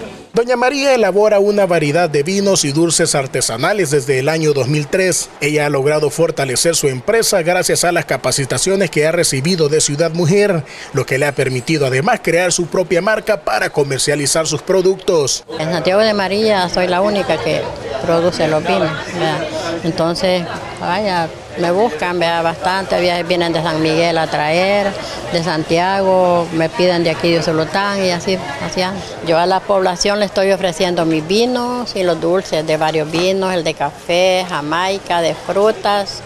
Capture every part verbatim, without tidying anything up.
Doña María elabora una variedad de vinos y dulces artesanales desde el año dos mil tres. Ella ha logrado fortalecer su empresa gracias a las capacitaciones que ha recibido de Ciudad Mujer, lo que le ha permitido además crear su propia marca para comercializar sus productos. En Santiago de María soy la única que produce los vinos, ¿verdad? Entonces, vaya, me buscan, vea, bastante, vienen de San Miguel a traer, de Santiago, me piden de aquí de Usulután y así, así. Yo a la población le estoy ofreciendo mis vinos y los dulces de varios vinos, el de café, jamaica, de frutas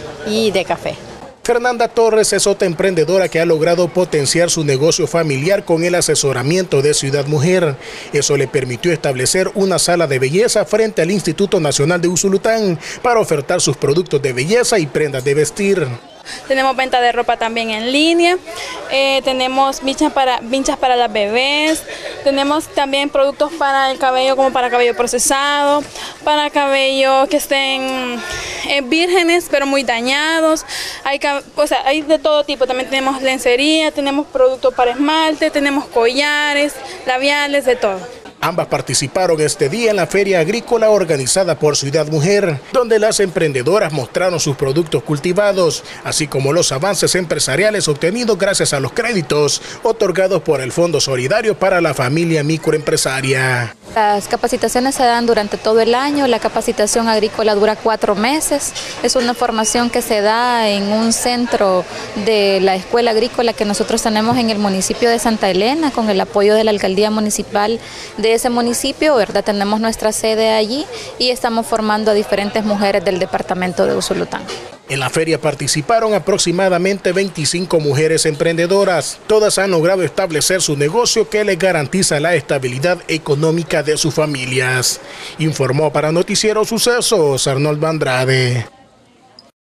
y de café. Fernanda Torres es otra emprendedora que ha logrado potenciar su negocio familiar con el asesoramiento de Ciudad Mujer. Eso le permitió establecer una sala de belleza frente al Instituto Nacional de Usulután para ofertar sus productos de belleza y prendas de vestir. Tenemos venta de ropa también en línea, eh, tenemos vinchas para, vinchas para las bebés, tenemos también productos para el cabello como para cabello procesado, para cabello que estén eh, vírgenes pero muy dañados, hay, o sea, hay de todo tipo, también tenemos lencería, tenemos productos para esmalte, tenemos collares, labiales, de todo. Ambas participaron este día en la feria agrícola organizada por Ciudad Mujer, donde las emprendedoras mostraron sus productos cultivados, así como los avances empresariales obtenidos gracias a los créditos otorgados por el Fondo Solidario para la Familia Microempresaria. Las capacitaciones se dan durante todo el año, la capacitación agrícola dura cuatro meses, es una formación que se da en un centro de la escuela agrícola que nosotros tenemos en el municipio de Santa Elena, con el apoyo de la alcaldía municipal de ese municipio, ¿verdad? Tenemos nuestra sede allí y estamos formando a diferentes mujeres del departamento de Usulután. En la feria participaron aproximadamente veinticinco mujeres emprendedoras. Todas han logrado establecer su negocio que les garantiza la estabilidad económica de sus familias. Informó para Noticiero Sucesos Arnold Andrade.